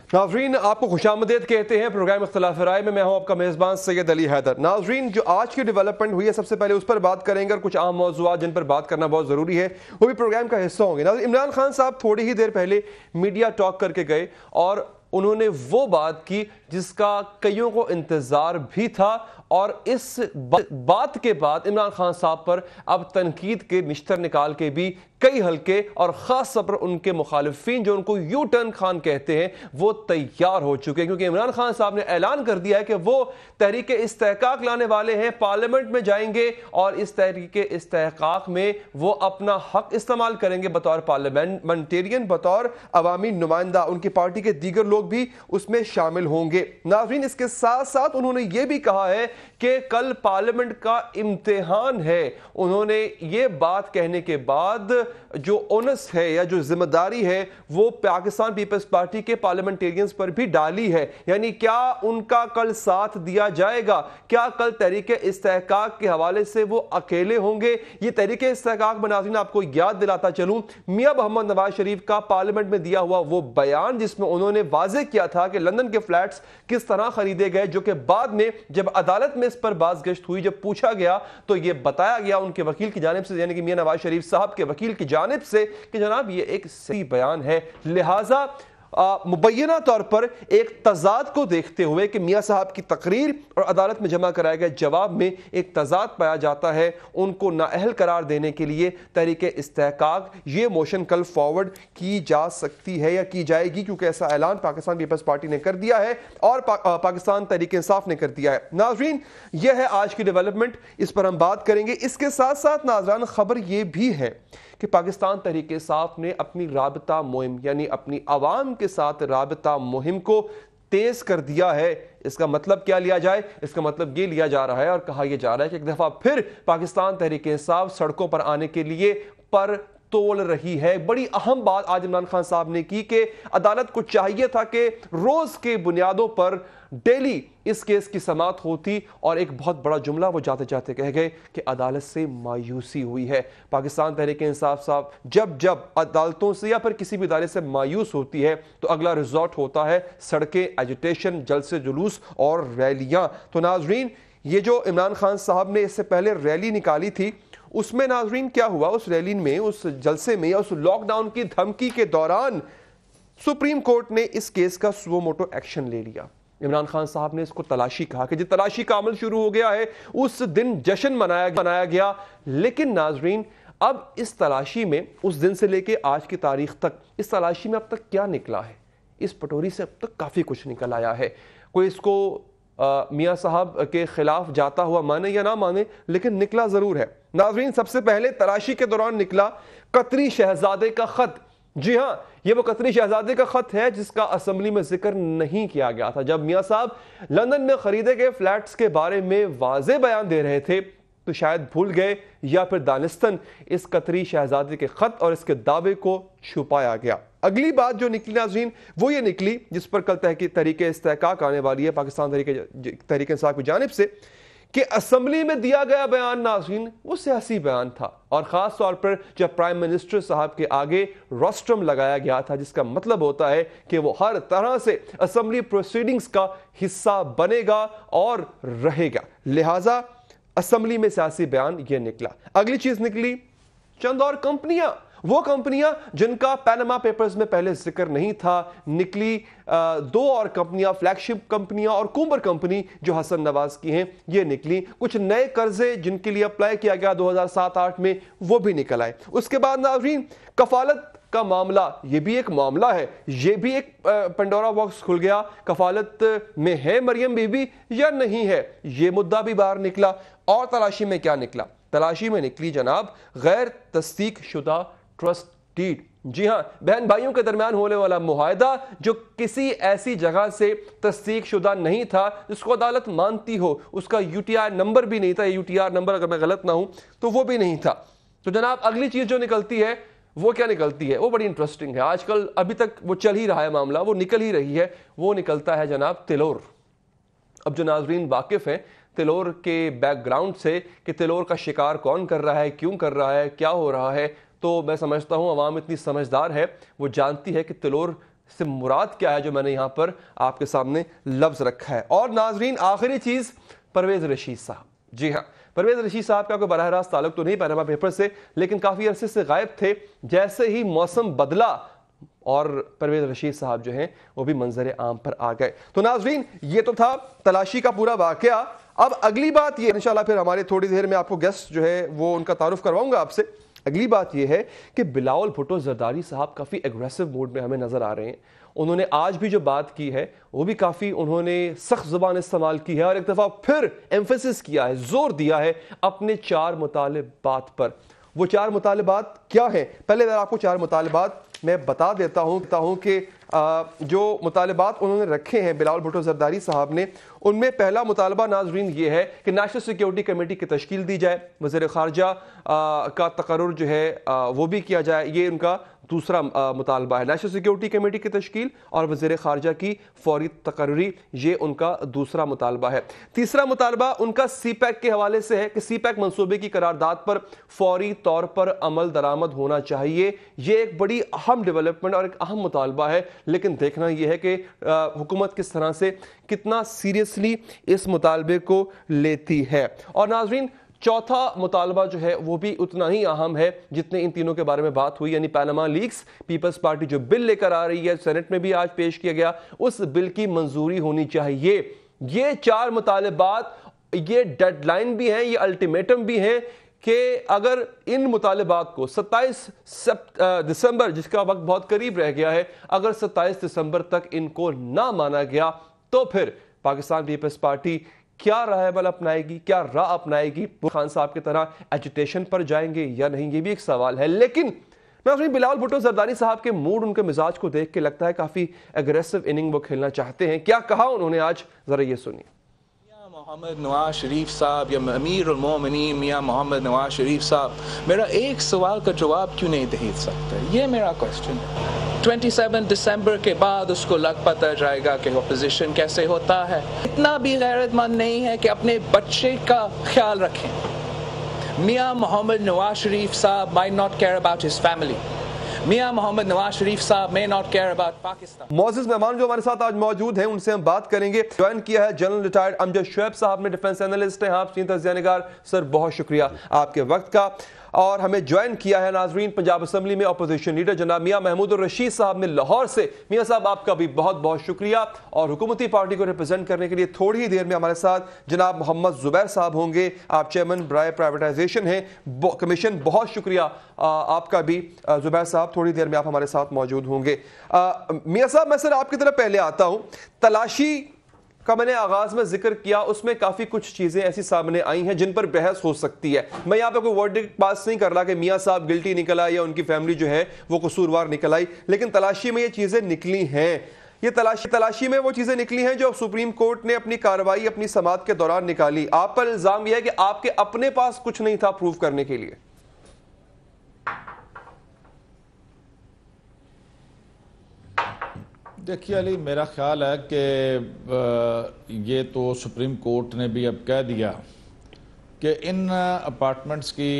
नाज़रीन, आपको खुशामदीद कहते हैं प्रोग्राम इख्तिलाफ राय में। मैं हूं आपका मेज़बान सैयद अली हैदर। नाज़रीन, जो आज की डेवलपमेंट हुई है सबसे पहले उस पर बात करेंगे और कुछ आम मौज़ूआत जिन पर बात करना बहुत ज़रूरी है वो भी प्रोग्राम का हिस्सा होंगे। नाज़रीन, इमरान खान साहब थोड़ी ही देर पहले मीडिया टॉक करके गए और उन्होंने वो बात की जिसका कईयों को इंतज़ार भी था, और इस बात के बाद इमरान खान साहब पर अब तनकीद के निश्तर निकाल के भी कई हल्के और ख़ास तौर पर उनके मुखालिफिन जो उनको यू टर्न खान कहते हैं वो तैयार हो चुके हैं, क्योंकि इमरान खान साहब ने ऐलान कर दिया है कि वो तहरीक इस्तेहकाक लाने वाले हैं, पार्लियामेंट में जाएंगे और इस तहरीक इस्तेहकाक में वो अपना हक इस्तेमाल करेंगे बतौर पार्लियामेंटेरियन, बतौर अवामी नुमाइंदा। उनकी पार्टी के दीगर लोग भी उसमें शामिल होंगे। नाज़रीन, इसके साथ साथ उन्होंने ये भी कहा है कि कल पार्लियामेंट का इम्तिहान है। उन्होंने ये बात कहने के बाद जो ओनस है या जो जिम्मेदारी है वो पाकिस्तान पीपल्स पार्टी के पार्लियामेंटेरियंस पर भी डाली है, यानी क्या उनका कल साथ दिया जाएगा? क्या कल तहरीक इस्तेहकाक के हवाले से वो अकेले होंगे? ये तहरीक इस्तेहकाक में नाज़रीन आपको याद दिलाता चलूं, मियां मोहम्मद नवाज शरीफ का पार्लियामेंट में दिया हुआ वो बयान जिसमें उन्होंने वाज़ेह किया था कि लंदन के फ्लैट्स किस तरह खरीदे गए, जो कि बाद में जब अदालत में इस पर बाज़गश्त हुई, जब पूछा गया तो ये बताया गया उनके वकील की जानिब से, यानी कि मियां नवाज शरीफ साहब के वकील की जानिब से, कि जनाब ये एक सही बयान है। लिहाजा मुबैना तौर पर एक तजाद को देखते हुए कि मियां साहब की तकरीर और अदालत में जमा कराए गए जवाब में एक तजाद पाया जाता है, उनको नाअहल करार देने के लिए तहरीक इस्तेहकाक ये मोशन कल फॉरवर्ड की जा सकती है या की जाएगी, क्योंकि ऐसा ऐलान पाकिस्तान पीपल्स पार्टी ने कर दिया है और पाकिस्तान तहरीक इंसाफ ने कर दिया है। नाज़रीन, यह है आज की डेवलपमेंट, इस पर हम बात करेंगे। इसके साथ साथ नाज़रान खबर यह भी है कि पाकिस्तान तहरीक इंसाफ ने अपनी राबता मुहिम यानी अपनी आवाम के साथ राबता मुहिम को तेज कर दिया है। इसका मतलब क्या लिया जाए? इसका मतलब ये लिया जा रहा है और कहा यह जा रहा है कि एक दफा फिर पाकिस्तान तहरीक इंसाफ सड़कों पर आने के लिए पर तोल रही है। बड़ी अहम बात आज इमरान खान साहब ने की कि अदालत को चाहिए था कि रोज के बुनियादों पर डेली इस केस की समाअत होती, और एक बहुत बड़ा जुमला वो जाते जाते कह गए कि अदालत से मायूसी हुई है। पाकिस्तान तहरीक इंसाफ साहब जब जब अदालतों से या फिर किसी भी इदारे से मायूस होती है तो अगला रिजॉर्ट होता है सड़कें, एजिटेशन, जलसे जुलूस और रैलियां। तो नाजरीन, ये जो इमरान खान साहब ने इससे पहले रैली निकाली थी उसमें नाजरीन क्या हुआ? उस रैली में, उस जलसे में या उस लॉकडाउन की धमकी के दौरान सुप्रीम कोर्ट ने इस केस का सुओ मोटो एक्शन ले लिया। इमरान खान साहब ने इसको तलाशी कहा कि जिस तलाशी का अमल शुरू हो गया है उस दिन जश्न मनाया गया। लेकिन नाजरीन, अब इस तलाशी में उस दिन से लेके आज की तारीख तक इस तलाशी में अब तक क्या निकला है? इस पटोरी से अब तक काफी कुछ निकल आया है। कोई इसको मियां साहब के खिलाफ जाता हुआ माने या ना माने, लेकिन निकला जरूर है। नाजरीन, सबसे पहले तलाशी के दौरान निकला कतरी शहजादे का खत। जी हां, ये वो कतरी शहजादे का खत है जिसका असेंबली में जिक्र नहीं किया गया था। जब मियां साहब लंदन में खरीदे गए फ्लैट्स के बारे में वाज़ेह बयान दे रहे थे तो शायद भूल गए या फिर दानिस्तन इस कतरी शहजादे के खत और इसके दावे को छुपाया गया। अगली बात जो निकली नाज़रीन वो ये निकली जिस पर कल तहरीक इस्तेहकाक आने वाली है पाकिस्तान तहरीक इंसाफ की जानिब से, कि असेंबली में दिया गया बयान नाज़रीन वो सियासी बयान था, और ख़ास तौर पर जब प्राइम मिनिस्टर साहब के आगे रोस्ट्रम लगाया गया था, जिसका मतलब होता है कि वो हर तरह से असेंबली प्रोसीडिंग्स का हिस्सा बनेगा और रहेगा। लिहाजा असेंबली में सियासी बयान ये निकला। अगली चीज निकली चंद और कंपनियां, वो कंपनियां जिनका पैनामा पेपर्स में पहले जिक्र नहीं था, निकली दो और कंपनियां, फ्लैगशिप कंपनियां और कुंबर कंपनी जो हसन नवाज की हैं, ये निकली। कुछ नए कर्जे जिनके लिए अप्लाई किया गया 2007-8 में वो भी निकल आए। उसके बाद नाज़रीन, कफालत का मामला, ये भी एक मामला है, ये भी एक पंडोरा बॉक्स खुल गया। कफालत में है मरियम बीबी या नहीं है, ये मुद्दा भी बाहर निकला। और तलाशी में क्या निकला? तलाशी में निकली जनाब गैर तस्दीक शुदा ट्रस्ट डीड। जी हां, बहन भाइयों के दरमियान होने वाला मुआहदा जो किसी ऐसी जगह से तस्दीक शुदा नहीं था जिसको अदालत मानती हो, उसका यूटीआर नंबर भी नहीं था, यूटीआर नंबर अगर मैं गलत ना हूं तो वो भी नहीं था। तो जनाब अगली चीज जो निकलती है वो क्या निकलती है? वो बड़ी इंटरेस्टिंग है। आजकल अभी तक वो चल ही रहा है मामला, वो निकल ही रही है। वो निकलता है जनाब तिलोर। अब जो नाजरीन वाकिफ है तिलोर के बैकग्राउंड से कि तिलोर का शिकार कौन कर रहा है, क्यों कर रहा है, क्या हो रहा है, तो मैं समझता हूं अवाम इतनी समझदार है, वो जानती है कि तिलोर سے مراد کیا ہے جو میں نے یہاں پر آپ کے سامنے لفظ رکھا ہے. اور ناظرین آخری چیز پرویز رشید صاحب. جی ہاں, پرویز رشید صاحب کا کوئی براہ راست تعلق تو نہیں پیناما پیپر سے, لیکن کافی عرصے سے غائب تھے. جیسے ہی موسم بدلا اور پرویز رشید صاحب جو ہیں وہ بھی منظر عام پر آ گئے. تو ناظرین یہ تو تھا تلاشی کا پورا واقعہ. اب اگلی بات یہ انشاءاللہ پھر ہمارے تھوڑی دیر میں آپ کو گیسٹ جو ہے وہ ان کا تعارف کرواؤں گا آپ سے. اگلی بات یہ ہے کہ بلاول بھٹو زرداری صاحب کافی ایگریسو موڈ میں ہمیں نظر آ رہے ہیں. انہوں نے آج بھی جو بات کی ہے وہ بھی کافی انہوں نے سخت زبان استعمال کی ہے اور ایک دفعہ پھر ایمفیسس کیا ہے, زور دیا ہے اپنے 4 مطالبات پر. وہ 4 مطالبات کیا ہیں؟ پہلے میں آپ کو 4 مطالبات میں بتا دیتا ہوں کہ جو مطالبات انہوں نے رکھے ہیں بلاول بھٹو زرداری صاحب نے, ان میں پہلا مطالبہ ناظرین یہ ہے کہ نیشنل سیکیورٹی کمیٹی کی تشکیل دی جائے, وزیر خارجہ کا تقرر جو ہے وہ بھی کیا جائے. یہ ان کا دوسرا مطالبہ ہے, نیشنل سیکیورٹی کمیٹی کی تشکیل اور وزیر خارجہ کی فوری تقرری, یہ ان کا دوسرا مطالبہ ہے. تیسرا مطالبہ ان کا سی پیک کے حوالے سے ہے کہ سی پیک منصوبے کی قرارداد پر فوری طور پر عمل درآمد ہونا چاہیے. یہ ایک بڑی اہم ڈیولپمنٹ اور ایک اہم مطالبہ ہے, لیکن دیکھنا یہ ہے کہ حکومت کس طرح سے کتنا سیریسلی اس مطالبے کو لیتی ہے. اور ناظرین چوتھا مطالبہ جو ہے وہ بھی اتنا ہی اہم ہے جتنے ان تینوں کے بارے میں بات ہوئی, یعنی پیناما لیکس. پیپلز پارٹی جو بل لے کر آ رہی ہے, سینٹ میں بھی آج پیش کیا گیا, اس بل کی منظوری ہونی چاہیے. یہ 4 مطالبات یہ ڈیڈ لائن بھی ہیں, یہ الٹیمیٹم بھی ہیں کہ اگر ان مطالبات کو 27 دسمبر, جس کا وقت بہت قریب رہ گیا ہے, اگر 27 دسمبر تک ان کو نہ مانا گیا تو پھر پاکستان پیپلز پارٹی کیا راہ عمل اپنائے گی, کیا راہ اپنائے گی. خان صاحب کی طرح ایجیٹیشن پر جائیں گے یا نہیں, یہ بھی ایک سوال ہے. لیکن ناظرین بلاول بھٹو زرداری صاحب کے موڈ, ان کے مزاج کو دیکھ کے لگتا ہے کافی اگریسو اننگ وہ کھیلنا چاہتے ہیں. کیا کہا انہوں نے آج, ذرا یہ سنیے. محمد نواز شریف صاحب یا امیر المومنین میاں محمد نواز شریف صاحب میرا ایک سوال کا جواب کیوں نہیں دے سکتے؟ یہ میرا کوسچن ہے. 27 دسمبر کے بعد اس کو لگ پتہ جائے گا کہ اپوزیشن کیسے ہوتا ہے. اتنا بھی غیرت مند نہیں ہے کہ اپنے بچے کا خیال رکھیں. میاں محمد نواز شریف صاحب might not care about his family. میاں محمد نواز شریف صاحب may not care about Pakistan. معزز مہمان جو ہمارے ساتھ آج موجود ہیں ان سے ہم بات کریں گے. جوائن کیا ہے جنرل ریٹائرڈ امجد شعیب صاحب نے, ڈیفنس اینالسٹ ہیں آپ, سینئر تجزیہ نگار. سر بہت شکریہ آپ کے وقت کا. اور ہمیں جوائن کیا ہے ناظرین پنجاب اسمبلی میں اپوزیشن لیڈر جناب میاں محمود الرشید صاحب نے لاہور سے. میاں صاحب آپ کا بھی بہت بہت شکریہ. اور حکومتی پارٹی کو ریپرزینٹ کرنے کے لیے تھوڑی ہی دیر میں ہمارے ساتھ جناب محمد زبیر صاحب ہوں گے, آپ چیئرمین برائے پرائیویٹائزیشن ہیں کمیشن. بہت شکریہ آپ کا بھی زبیر صاحب, تھوڑی دیر میں آپ ہمارے ساتھ موجود ہوں گے. میاں صاحب میں سر آپ کی طرف پہلے آتا ہوں. تلاشی کا میں نے آغاز میں ذکر کیا, اس میں کافی کچھ چیزیں ایسی سامنے آئی ہیں جن پر بحث ہو سکتی ہے. میں یہاں پہ کوئی ورڈکٹ پاس نہیں کر رہا کہ میاں صاحب گلٹی نکل آئے یا ان کی فیملی جو ہے وہ قصوروار نکل آئی, لیکن تلاشی میں یہ چیزیں نکلی ہیں. یہ تلاشی میں وہ چیزیں نکلی ہیں جو سپریم کورٹ نے اپنی کارروائی اپنی سماعت کے دوران نکالی. آپ پر الزام یہ ہے کہ آپ کے اپنے پاس کچھ نہیں تھا پروف کرنے کے لیے. دیکھیے علی, میرا خیال ہے کہ یہ تو سپریم کورٹ نے بھی اب کہہ دیا کہ ان اپارٹمنٹس کی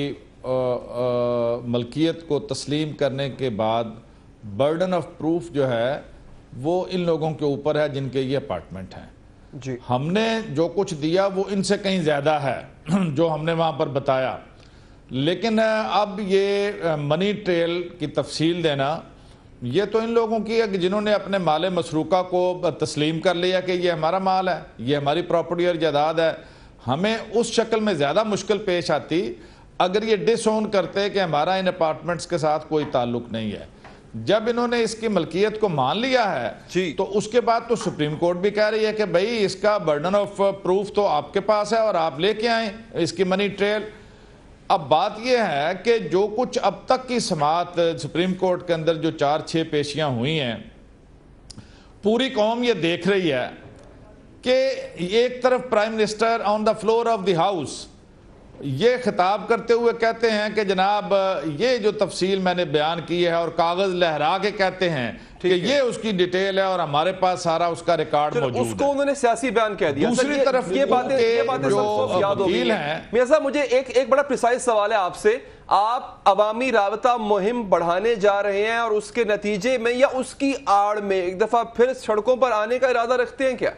ملکیت کو تسلیم کرنے کے بعد برڈن آف پروف جو ہے وہ ان لوگوں کے اوپر ہے جن کے یہ اپارٹمنٹ ہیں. جی ہم نے جو کچھ دیا وہ ان سے کہیں زیادہ ہے جو ہم نے وہاں پر بتایا, لیکن اب یہ منی ٹریل کی تفصیل دینا یہ تو ان لوگوں کی ہے کہ جنہوں نے اپنے مال مسروقہ کو تسلیم کر لیا کہ یہ ہمارا مال ہے, یہ ہماری پراپرٹی اور جائیداد ہے. ہمیں اس شکل میں زیادہ مشکل پیش آتی اگر یہ ڈس اون کرتے کہ ہمارا ان اپارٹمنٹس کے ساتھ کوئی تعلق نہیں ہے. جب انہوں نے اس کی ملکیت کو مان لیا ہے تو اس کے بعد تو سپریم کورٹ بھی کہہ رہی ہے کہ بھئی اس کا برڈن آف پروف تو آپ کے پاس ہے اور آپ لے کے آئیں اس کی منی ٹریل. اب بات یہ ہے کہ جو کچھ اب تک کی سماعت سپریم کورٹ کے اندر جو 4-6 پیشیاں ہوئی ہیں, پوری قوم یہ دیکھ رہی ہے کہ ایک طرف prime minister on the floor of the house یہ خطاب کرتے ہوئے کہتے ہیں کہ جناب یہ جو تفصیل میں نے بیان کی ہے اور کاغذ لہرا کے کہتے ہیں کہ یہ اس کی ڈیٹیل ہے اور ہمارے پاس سارا اس کا ریکارڈ موجود ہے. اس کو انہوں نے سیاسی بیان کہہ دیا. دوسری طرف یہ باتیں جو یاد ہو گئی ہیں. میاں صاحب مجھے ایک بڑا پریسائز سوال ہے آپ سے. آپ عوامی رابطہ مہم بڑھانے جا رہے ہیں اور اس کے نتیجے میں یا اس کی آڑ میں ایک دفعہ پھر سڑکوں پر آنے کا ارادہ رکھتے ہیں کیا؟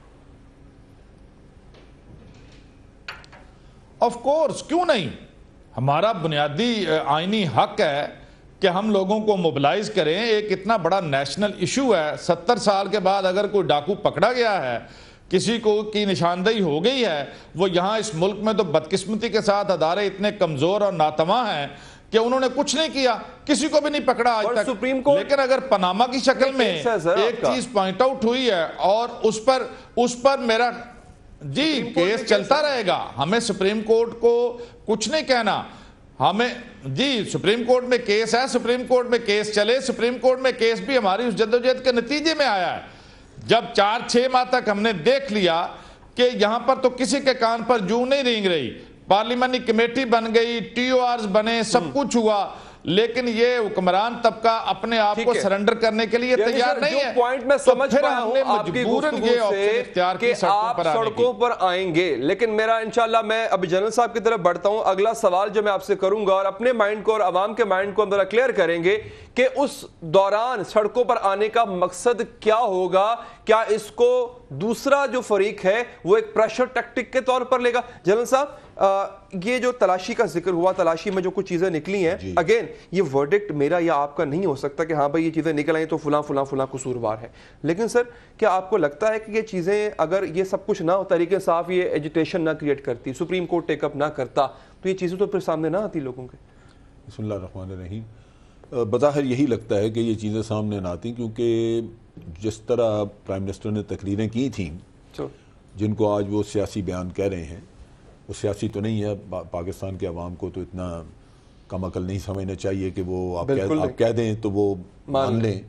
آف کورس، کیوں نہیں. ہمارا بنیادی آئینی حق ہے کہ ہم لوگوں کو موبلائز کریں. ایک اتنا بڑا نیشنل ایشو ہے. 70 سال کے بعد اگر کوئی ڈاکو پکڑا گیا ہے، کسی کو کی نشاندہی ہو گئی ہے، وہ یہاں اس ملک میں تو بدقسمتی کے ساتھ ادارے اتنے کمزور اور ناتواں ہیں کہ انہوں نے کچھ نہیں کیا، کسی کو بھی نہیں پکڑا آج تک. لیکن اگر پناما کی شکل میں ایک چیز پوائنٹ آؤٹ ہوئی ہے اور اس پر میرا کیس چلتا رہے گا. ہمیں سپریم کورٹ کو کچھ نہیں کہنا. ہمیں سپریم کورٹ میں کیس ہے، سپریم کورٹ میں کیس چلے. سپریم کورٹ میں کیس بھی ہماری اس جدوجہد کے نتیجے میں آیا ہے. جب 4-6 ماہ تک ہم نے دیکھ لیا کہ یہاں پر تو کسی کے کان پر جوں نہیں رینگ رہی، پارلیمانی کمیٹی بن گئی، ٹی او آرز بنے، سب کچھ ہوا، لیکن یہ حکمران طبقہ اپنے آپ کو سرنڈر کرنے کے لیے تیار نہیں ہے. پوائنٹ میں سمجھ پایا ہوں آپ کی گفتگو سے کہ آپ سڑکوں پر آئیں گے، لیکن میرا انشاءاللہ میں ابھی جنرل صاحب کی طرف بڑھتا ہوں. اگلا سوال جو میں آپ سے کروں گا اور اپنے مائنڈ کو اور عوام کے مائنڈ کو اندر کلیئر کریں گے کہ اس دوران سڑکوں پر آنے کا مقصد کیا ہوگا. کیا اس کو دوسرا جو فریق ہے وہ ایک پریشر ٹیکٹک کے طور پر لے گا؟ جنرل صاحب، یہ جو تلاشی کا ذکر ہوا، تلاشی میں جو کچھ چیزیں نکلی ہیں، اگین یہ ورڈکٹ میرا یا آپ کا نہیں ہو سکتا کہ ہاں بھائی یہ چیزیں نکل آئیں تو فلاں فلاں فلاں قصوروار ہے. لیکن سر، کیا آپ کو لگتا ہے کہ یہ چیزیں اگر یہ سب کچھ نہ ہو، تحریک انصاف یہ ایجیٹیشن نہ کریٹ کرتی، سپریم کورٹ ٹیک اپ نہ کرتا، تو یہ چیزیں تو پھر سامنے نہ آتی لوگوں کے؟ بسم اللہ الرحمن الرحیم. بظاہر یہی لگتا ہے کہ یہ چیزیں سامنے نہ آتی، کیونکہ جس طرح پرائم منسٹر نے تقریریں کی تھیں جن کو آج وہ سیاسی بیان کہہ رہے ہیں، وہ سیاسی تو نہیں ہے. پاکستان کے عوام کو تو اتنا کم عقل نہیں سمجھنا چاہیے کہ وہ آپ کہہ دیں تو وہ مان لیں.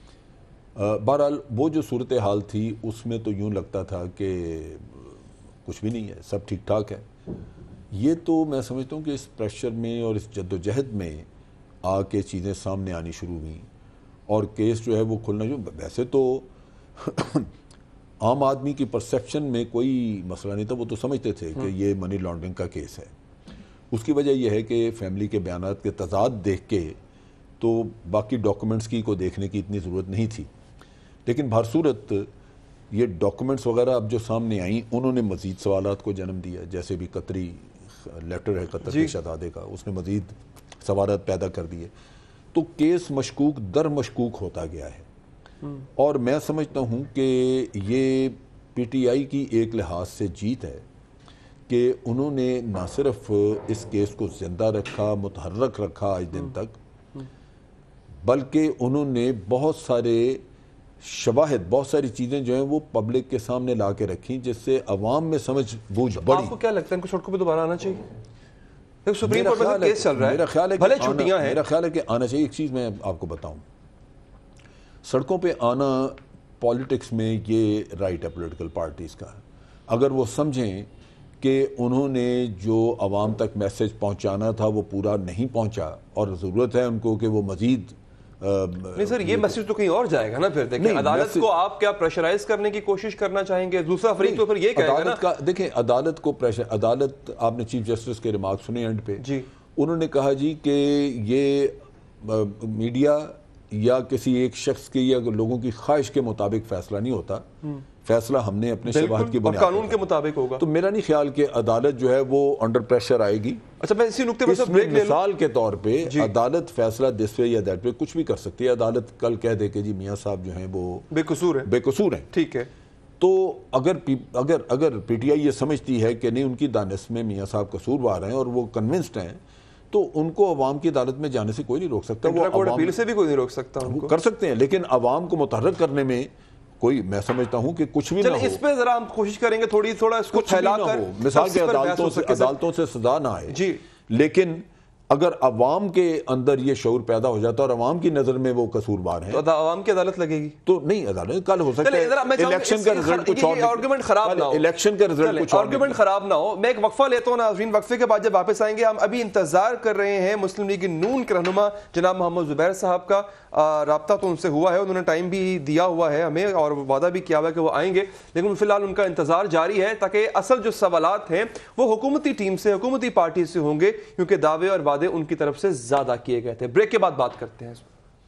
بہرحال وہ جو صورتحال تھی اس میں تو یوں لگتا تھا کہ کچھ بھی نہیں ہے، سب ٹھیک ٹھاک ہے. یہ تو میں سمجھتا ہوں کہ اس پریشر میں اور اس جدوجہد میں آ کے چیزیں سامنے آنی شروع ہوئیں اور کیس جو ہے وہ کھلنا جو ویسے تو عام آدمی کی پرسیپشن میں کوئی مسئلہ نہیں تھا. وہ تو سمجھتے تھے کہ یہ منی لانڈرنگ کا کیس ہے. اس کی وجہ یہ ہے کہ فیملی کے بیانات کے تضاد دیکھ کے تو باقی ڈاکومنٹس کو دیکھنے کی اتنی ضرورت نہیں تھی. لیکن بہر صورت یہ ڈاکومنٹس وغیرہ اب جو سامنے آئیں انہوں نے مزید سوالات کو جنم دیا. جیسے بھی قطری لیٹر ہے قطر کے شہزادے کا، اس نے مزید سوالات پیدا کر دیے. تو کیس مشکوک در مشکوک ہوتا گیا ہے. اور میں سمجھتا ہوں کہ یہ پی ٹی آئی کی ایک لحاظ سے جیت ہے کہ انہوں نے نہ صرف اس کیس کو زندہ رکھا، متحرک رکھا آج دن تک، بلکہ انہوں نے بہت سارے شواہد، بہت ساری چیزیں جو ہیں وہ پبلک کے سامنے لا کے رکھیں جس سے عوام میں سمجھ بوجھ بڑھی. آپ کو کیا لگتا ہے ان کو سڑکوں پہ دوبارہ آنا چاہیے؟ سپریم کورٹ میں کیس چل رہا ہے، میرا خیال ہے بھلے چھٹیاں ہیں، میرا خیال ہے کہ آنا چاہیے. ایک چیز میں آپ کو بتاؤں، سڑکوں پہ آنا پولیٹکس میں یہ رائٹ ہے پولیٹیکل پارٹیز کا. اگر وہ سمجھیں کہ انہوں نے جو عوام تک میسج پہنچانا تھا وہ پورا نہیں پہنچا اور ضرورت ہے ان کو کہ وہ مزید نہیں سر، یہ میسج تو کہیں اور جائے گا نا. پھر دیکھیں عدالت کو آپ کیا پریشرائز کرنے کی کوشش کرنا چاہیں گے؟ دوسرا فریق تو پھر یہ کہے گا نا. دیکھیں عدالت کو پریشر، عدالت، آپ نے چیف جسٹس کے ریمارک سنے اینڈ پہ، انہوں نے کہا جی کہ یہ میڈیا یا کسی ایک شخص کی یا لوگوں کی خواہش کے مطابق فیصلہ نہیں ہوتا، فیصلہ ہم نے اپنے شواہد کی بنیاد قانون کے مطابق ہوگا. تو میرا نہیں خیال کہ عدالت جو ہے وہ انڈر پریشر آئے گی. اچھا میں اسی نقطے پر بریک لے لوں. مثال کے طور پہ عدالت فیصلہ دس پہ یا دیٹ پہ کچھ بھی کر سکتی ہے. عدالت کل کہہ دے کہ جی میاں صاحب جو ہیں وہ بے قصور ہیں، ٹھیک ہے. تو اگر پی ٹی آئی یہ سمجھتی ہے کہ نہیں ان کی دانست میں میاں صاحب قصوروار ہیں اور وہ کنونسڈ ہیں، تو ان کو عوام کی عدالت میں جانے سے کوئی نہیں روک سکتا. وہ اپیل سے بھی کوئی نہیں روک سکتا. وہ کر سکتے ہیں، لیکن عوام کو متحرک کرنے میں کوئی، میں سمجھتا ہوں کہ کچھ بھی نہ ہو. اس پہ ذرا ہم کوشش کریں گے تھوڑا اس کو پھیلا کر، مثال کے عدالتوں سے سزا نہ آئے، لیکن اگر عوام کے اندر یہ شعور پیدا ہو جاتا اور عوام کی نظر میں وہ قصوروار ہیں تو عوام کی عدالت لگے گی تو نہیں عدالت کل ہو سکتا ہے الیکشن کا رزلٹ کچھ اور آرگومنٹ خراب نہ ہو الیکشن کا رزلٹ کچھ اور آرگومنٹ خراب نہ ہو. میں ایک وقفہ لیتا ہوں ناظرین, وقفے کے بعد جب واپس آئیں گے ہم ابھی انتظار کر رہے ہیں مسلم لیگ نون کے رہنما جناب محمد زبیر صاحب کا. رابطہ تو ان سے ہوا ہے, انہوں نے ٹائم بھی دیا ہوا ہے ہمیں اور وعدہ بھی کیا ہوا ہے کہ وہ آئیں گے, لیکن فی الحال ان کا انتظار جاری ہے تاکہ اصل جو سوالات ہیں وہ حکومتی ٹیم سے, حکومتی پارٹی سے ہوں گے, کیونکہ دعوے اور وعدے ان کی طرف سے زیادہ کیے گئے تھے. بریک کے بعد بات کرتے ہیں.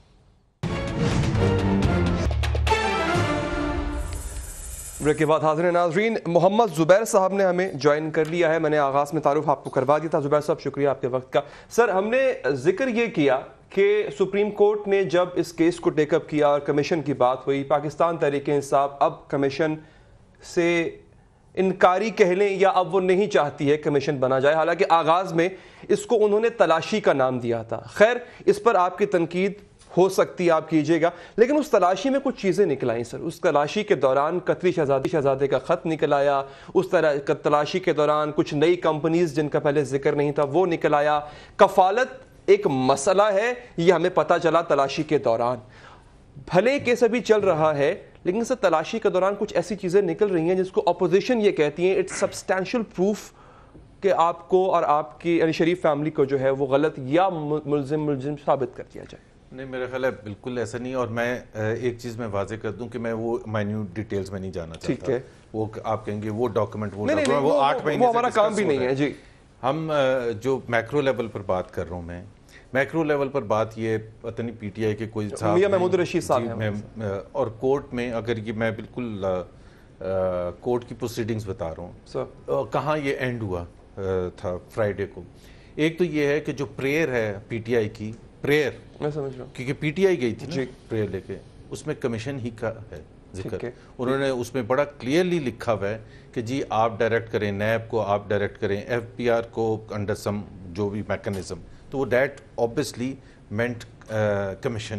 بریک کے بعد حاضر ناظرین, محمد زبیر صاحب نے ہمیں جوائن کر لیا ہے. میں نے آغاز میں تعارف آپ کو کروا دیا تھا. زبیر صاحب شکریہ آپ کے وقت کا. سر, ہم نے ذکر یہ کیا کہ سپریم کورٹ نے جب اس کیس کو ٹیک اپ کیا اور کمیشن کی بات ہوئی, پاکستان تحریک انصاف اب کمیشن سے انکاری کہہ لیں یا اب وہ نہیں چاہتی ہے کمیشن بنا جائے, حالانکہ آغاز میں اس کو انہوں نے تلاشی کا نام دیا تھا. خیر, اس پر آپ کی تنقید ہو سکتی آپ کیجئے گا, لیکن اس تلاشی میں کچھ چیزیں نکل آئیں سر. اس تلاشی کے دوران قطری شہزادے کا خط نکل آیا, اس تلاشی کے دوران کچھ نئی کمپنیز جن کا پہلے ذکر نہیں تھا وہ نکل آیا, کفالت ایک مسئلہ ہے یہ ہمیں پتہ چلا تلاشی کے دوران. بھلے کیس ابھی چل رہا ہے لیکن سر تلاشی کے دوران کچھ ایسی چیزیں نکل رہی ہیں جس کو اپوزیشن یہ کہتی ہیں اٹس سبسٹینشیل پروف کہ آپ کو اور آپ کی یعنی شریف فیملی کو جو ہے وہ غلط یا ملزم ثابت کر دیا جائے. نہیں, میرا خیال ہے بالکل ایسا نہیں, اور میں ایک چیز میں واضح کر دوں کہ میں وہ مائنیوٹ ڈیٹیلز میں نہیں جانا چاہتا. ٹھیک ہے, وہ آپ کہیں گے وہ ڈاکومنٹ وہ 8 مہینے وہ ہمارا کام بھی نہیں ہے. جی, ہم جو میکرو لیول پر بات کر رہا ہوں, میں میکرو لیول پر بات یہ پتہ نہیں پی ٹی آئی کے کوئی صاحب میاں محمود رشید صاحب ہیں اور کورٹ میں, اگر یہ میں بالکل کورٹ کی پروسیڈنگز بتا رہا ہوں کہاں یہ اینڈ ہوا تھا فرائیڈے کو. ایک تو یہ ہے کہ جو پریئر ہے پی ٹی آئی کی پریئر, میں سمجھ رہا ہوں کیونکہ پی ٹی آئی گئی تھی نا پریئر لے کے, اس میں کمیشن ہی کا ہے ذکر. انہوں نے اس میں بڑا کلیئرلی لکھا ہوا ہے کہ جی آپ ڈائریکٹ کریں نیب کو, آپ ڈائریکٹ کریں ایف پی آر کو انڈر سم جو بھی میکنزم, تو وہ that obviously meant commission.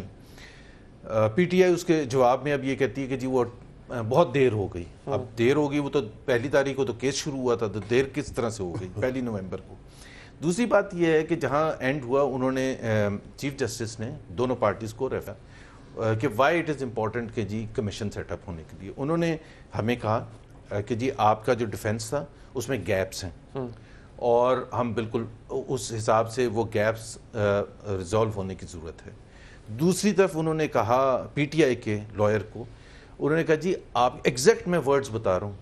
P T I اس کے جواب میں اب یہ کہتی ہے کہ جی وہ بہت دیر ہو گئی. اب دیر ہو گئی, وہ تو 1 تاریخ کو تو کیس شروع ہوا تھا, تو دیر کس طرح سے ہو گئی 1 نومبر کو. دوسری بات یہ ہے کہ جہاں اینڈ ہوا انہوں نے چیف جسٹس نے دونوں پارٹیز کو ریفر کہ وائی اٹ از امپورٹنٹ کہ جی کمیشن سیٹ اپ ہونے کے لیے. انہوں نے ہمیں کہا کہ جی آپ کا جو ڈیفنس تھا اس میں گیپس ہیں اور ہم بالکل اس حساب سے وہ گیپس ریزالو ہونے کی ضرورت ہے. دوسری طرف انہوں نے کہا پی ٹی آئی کے لائر کو, انہوں نے کہا جی آپ ایگزیکٹ میں ورڈز بتا رہا ہوں